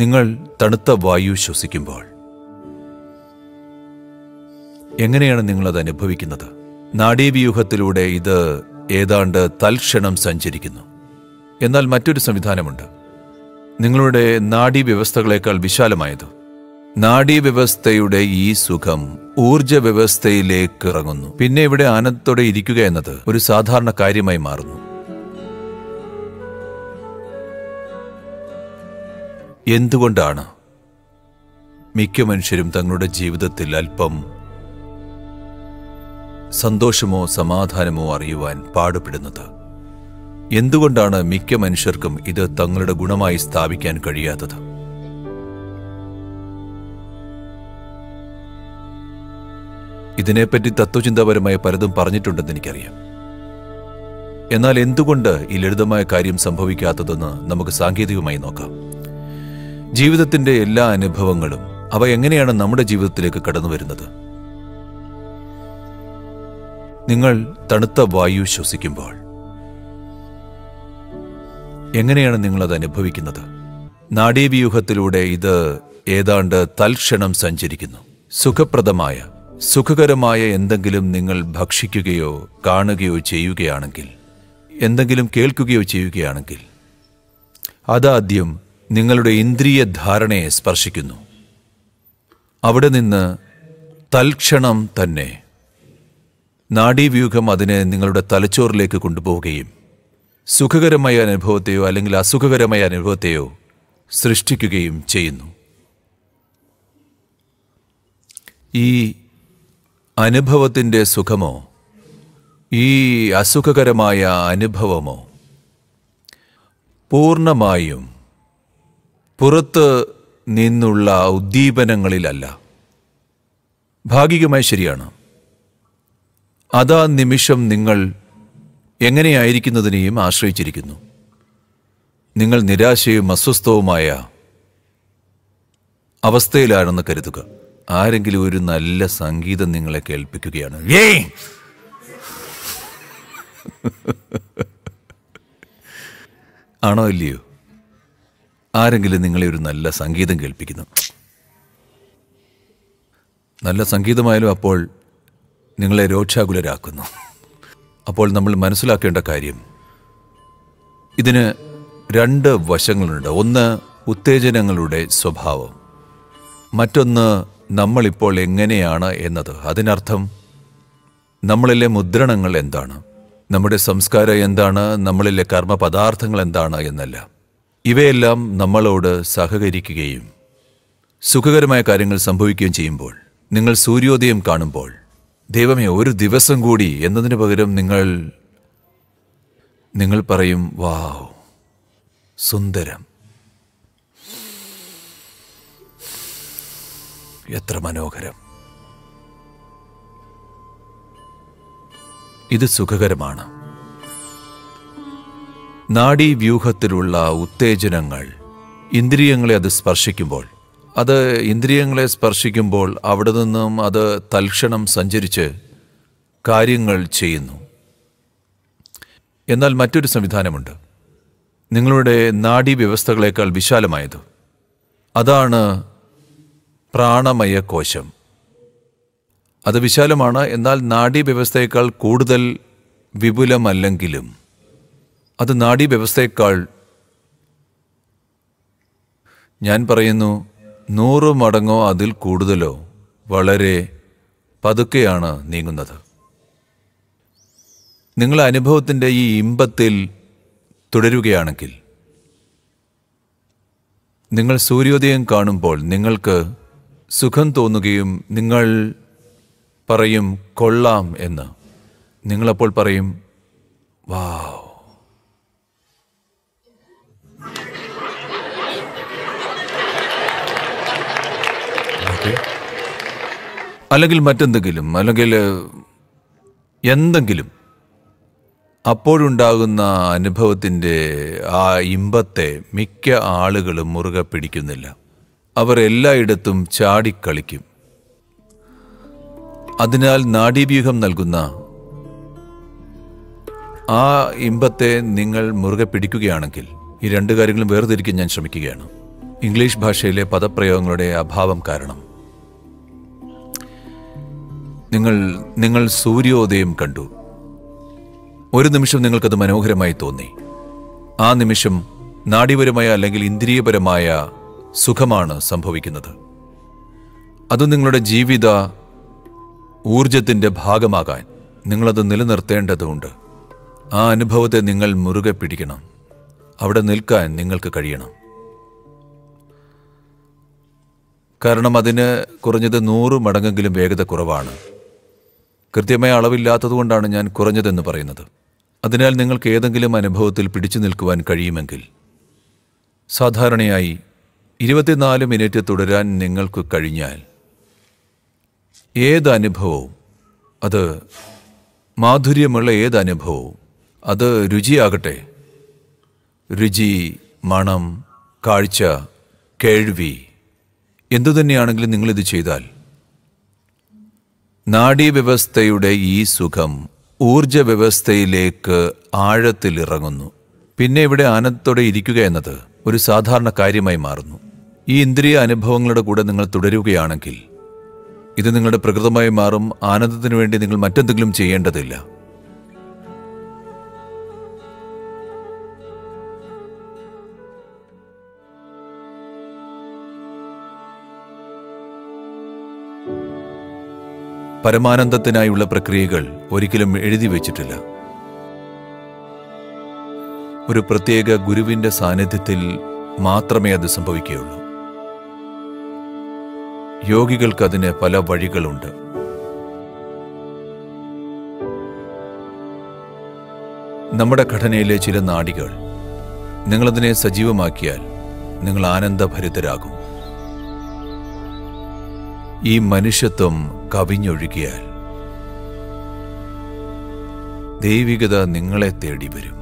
നിങ്ങൾ തണുത്ത വായു ശ്വസിക്കുമ്പോൾ എങ്ങനെയാണ് നിങ്ങളത് അനുഭവിക്കുന്നത്? നാഡീവ്യൂഹത്തിലൂടെ ഇത് ഏതാണ്ട് തൽക്ഷണം സഞ്ചരിക്കുന്നു. എന്നാൽ മറ്റൊരു സംവിധാനമുണ്ട്, നിങ്ങളുടെ നാഡീവ്യവസ്ഥകളേക്കാൾ വിശാലമായത്. നാഡീവ്യവസ്ഥയുടെ ഈ സുഖം ഊർജ വ്യവസ്ഥയിലേക്ക് ഇറങ്ങുന്നു. പിന്നെ ഇവിടെ ആനന്ദത്തോടെ ഇരിക്കുക എന്നത് ഒരു സാധാരണ കാര്യമായി മാറുന്നു. എന്തുകൊണ്ടാണ് മിക്ക മനുഷ്യരും തങ്ങളുടെ ജീവിതത്തിൽ അല്പം സന്തോഷമോ സമാധാനമോ അറിയുവാൻ പാടുപെടുന്നത്? എന്തുകൊണ്ടാണ് മിക്ക മനുഷ്യർക്കും ഇത് തങ്ങളുടെ ഗുണമായി സ്ഥാപിക്കാൻ കഴിയാത്തത്? ഇതിനെപ്പറ്റി തത്വചിന്താപരമായ പലതും പറഞ്ഞിട്ടുണ്ടെന്ന് എനിക്കറിയാം. എന്നാൽ എന്തുകൊണ്ട് ഈ ലളിതമായ കാര്യം സംഭവിക്കാത്തതെന്ന് നമുക്ക് സാങ്കേതികമായി നോക്കാം. ജീവിതത്തിന്റെ എല്ലാ അനുഭവങ്ങളും അവ എങ്ങനെയാണ് നമ്മുടെ ജീവിതത്തിലേക്ക് കടന്നു വരുന്നത്? നിങ്ങൾ തണുത്ത വായു ശ്വസിക്കുമ്പോൾ എങ്ങനെയാണ് നിങ്ങളത് അനുഭവിക്കുന്നത്? നാഡീവ്യൂഹത്തിലൂടെ ഇത് ഏതാണ്ട് തൽക്ഷണം സഞ്ചരിക്കുന്നു. സുഖപ്രദമായ സുഖകരമായ എന്തെങ്കിലും നിങ്ങൾ ഭക്ഷിക്കുകയോ കാണുകയോ ചെയ്യുകയാണെങ്കിൽ, എന്തെങ്കിലും കേൾക്കുകയോ ചെയ്യുകയാണെങ്കിൽ, അതാദ്യം നിങ്ങളുടെ ഇന്ദ്രിയ ധാരണയെ സ്പർശിക്കുന്നു. അവിടെ നിന്ന് തൽക്ഷണം തന്നെ നാഡീവ്യൂഹം അതിനെ നിങ്ങളുടെ തലച്ചോറിലേക്ക് കൊണ്ടുപോവുകയും സുഖകരമായ അനുഭവത്തെയോ അല്ലെങ്കിൽ അസുഖകരമായ അനുഭവത്തെയോ സൃഷ്ടിക്കുകയും ചെയ്യുന്നു. ഈ അനുഭവത്തിൻ്റെ സുഖമോ ഈ അസുഖകരമായ അനുഭവമോ പൂർണ്ണമായും പുറത്ത് നിന്നുള്ള ഉദ്ദീപനങ്ങളിലല്ല. ഭാഗികമായി ശരിയാണ്. അതാ നിമിഷം നിങ്ങൾ എങ്ങനെയായിരിക്കുന്നതിനെയും ആശ്രയിച്ചിരിക്കുന്നു. നിങ്ങൾ നിരാശയും അസ്വസ്ഥവുമായ അവസ്ഥയിലാണെന്ന് കരുതുക. ആരെങ്കിലും ഒരു നല്ല സംഗീതം നിങ്ങളെ കേൾപ്പിക്കുകയാണ്. ആണോ ഇല്ലയോ? ആരെങ്കിലും നിങ്ങളെ ഒരു നല്ല സംഗീതം കേൾപ്പിക്കുന്നു. നല്ല സംഗീതമായാലും അപ്പോൾ നിങ്ങളെ രോക്ഷാകുലരാക്കുന്നു. അപ്പോൾ നമ്മൾ മനസ്സിലാക്കേണ്ട കാര്യം, ഇതിന് രണ്ട് വശങ്ങളുണ്ട്. ഒന്ന് ഉത്തേജനങ്ങളുടെ സ്വഭാവം, മറ്റൊന്ന് നമ്മളിപ്പോൾ എങ്ങനെയാണ് എന്നത്. അതിനർത്ഥം നമ്മളിലെ മുദ്രണങ്ങൾ എന്താണ്, നമ്മുടെ സംസ്കാരം എന്താണ്, നമ്മളിലെ കർമ്മപദാർത്ഥങ്ങൾ എന്താണ് എന്നല്ല. ഇവയെല്ലാം നമ്മളോട് സഹകരിക്കുകയും സുഖകരമായ കാര്യങ്ങൾ സംഭവിക്കുകയും ചെയ്യുമ്പോൾ, നിങ്ങൾ സൂര്യോദയം കാണുമ്പോൾ ദൈവമേ ഒരു ദിവസം കൂടി എന്നതിന് പകരം നിങ്ങൾ പറയും, വാവ് സുന്ദരം, എത്ര മനോഹരം. ഇത് സുഖകരമാണ്. നാഡീവ്യൂഹത്തിലുള്ള ഉത്തേജനങ്ങൾ ഇന്ദ്രിയങ്ങളെ അത് സ്പർശിക്കുമ്പോൾ, അവിടെ നിന്നും അത് തൽക്ഷണം സഞ്ചരിച്ച് കാര്യങ്ങൾ ചെയ്യുന്നു. എന്നാൽ മറ്റൊരു സംവിധാനമുണ്ട്, നിങ്ങളുടെ നാഡീവ്യവസ്ഥകളേക്കാൾ വിശാലമായത്. അതാണ് പ്രാണമയ കോശം. അത് വിശാലമാണ്, എന്നാൽ നാഡീവ്യവസ്ഥയേക്കാൾ കൂടുതൽ വിപുലമല്ലെങ്കിലും അത് നാഡീവ്യവസ്ഥയേക്കാൾ, ഞാൻ പറയുന്നു, 100 മടങ്ങോ അതിൽ കൂടുതലോ വളരെ പതുക്കെയാണ് നീങ്ങുന്നത്. നിങ്ങൾ അനുഭവത്തിൻ്റെ ഈ ഇമ്പത്തിൽ തുടരുകയാണെങ്കിൽ, നിങ്ങൾ സൂര്യോദയം കാണുമ്പോൾ നിങ്ങൾക്ക് സുഖം തോന്നുകയും നിങ്ങൾ പറയും കൊള്ളാം എന്ന്. നിങ്ങളപ്പോൾ പറയും വാവ്. അല്ലെങ്കിൽ മറ്റെന്തെങ്കിലും, അല്ലെങ്കിൽ എന്തെങ്കിലും. അപ്പോഴുണ്ടാകുന്ന അനുഭവത്തിൻ്റെ ആ ഇമ്പത്തെ മിക്ക ആളുകളും മുറുകെ പിടിക്കുന്നില്ല. അവർ എല്ലായിടത്തും ചാടിക്കളിക്കും. അതിനാൽ നാഡീവ്യൂഹം നൽകുന്ന ആ ഇമ്പത്തെ നിങ്ങൾ മുറുകെ പിടിക്കുകയാണെങ്കിൽ, ഈ രണ്ട് കാര്യങ്ങളും വേർതിരിക്കാൻ ഞാൻ ശ്രമിക്കുകയാണ്. ഇംഗ്ലീഷ് ഭാഷയിലെ പദപ്രയോഗങ്ങളുടെ അഭാവം കാരണം നിങ്ങൾ സൂര്യോദയം കണ്ടു. ഒരു നിമിഷം നിങ്ങൾക്കത് മനോഹരമായി തോന്നി. ആ നിമിഷം നാഡീപരമായ അല്ലെങ്കിൽ ഇന്ദ്രിയപരമായ സുഖമാണ് സംഭവിക്കുന്നത്. അത് നിങ്ങളുടെ ജീവിത ഊർജത്തിൻ്റെ ഭാഗമാകാൻ നിങ്ങളത് നിലനിർത്തേണ്ടതുണ്ട്. ആ അനുഭവത്തെ നിങ്ങൾ മുറുകെ പിടിക്കണം. അവിടെ നിൽക്കാൻ നിങ്ങൾക്ക് കഴിയണം. കാരണം അതിന് കുറഞ്ഞത് 100 മടങ്ങെങ്കിലും വേഗത കുറവാണ്. കൃത്യമായ അളവില്ലാത്തതുകൊണ്ടാണ് ഞാൻ കുറഞ്ഞതെന്ന് പറയുന്നത്. അതിനാൽ നിങ്ങൾക്ക് ഏതെങ്കിലും അനുഭവത്തിൽ പിടിച്ചു നിൽക്കുവാൻ കഴിയുമെങ്കിൽ സാധാരണയായി 24 മിനിറ്റ് തുടരാൻ നിങ്ങൾക്ക് കഴിഞ്ഞാൽ ഏതനുഭവവും, അത് മാധുര്യമുള്ള ഏതനുഭവവും, അത് രുചിയാകട്ടെ, രുചി, മണം, കാഴ്ച, കേൾവി, എന്തുതന്നെയാണെങ്കിലും നിങ്ങളിത് ചെയ്താൽ നാഡീവ്യവസ്ഥയുടെ ഈ സുഖം ഊർജ വ്യവസ്ഥയിലേക്ക് ആഴത്തിലിറങ്ങുന്നു. പിന്നെ ഇവിടെ ആനന്ദത്തോടെ ഇരിക്കുക എന്നത് ഒരു സാധാരണ കാര്യമായി മാറുന്നു. ഈ ഇന്ദ്രിയ അനുഭവങ്ങളുടെ കൂടെ നിങ്ങൾ തുടരുകയാണെങ്കിൽ ഇത് നിങ്ങളുടെ പ്രകൃതമായി മാറും. ആനന്ദത്തിനു വേണ്ടി നിങ്ങൾ മറ്റെന്തെങ്കിലും ചെയ്യേണ്ടതില്ല. പരമാനന്ദത്തിനായുള്ള പ്രക്രിയകൾ ഒരിക്കലും എഴുതി വച്ചിട്ടില്ല. ഒരു പ്രത്യേക ഗുരുവിന്റെ സാന്നിധ്യത്തിൽ മാത്രമേ അത് സംഭവിക്കുകയുള്ളൂ. യോഗികൾക്ക് അതിന് പല വഴികളുണ്ട്. നമ്മുടെ ഘടനയിലെ ചില നാഡികൾ നിങ്ങളതിനെ സജീവമാക്കിയാൽ നിങ്ങൾ ആനന്ദഭരിതരാകും. ഈ മനുഷ്യത്വം കവിഞ്ഞൊഴുകിയാൽ ദൈവികത നിങ്ങളെ തേടി വരും.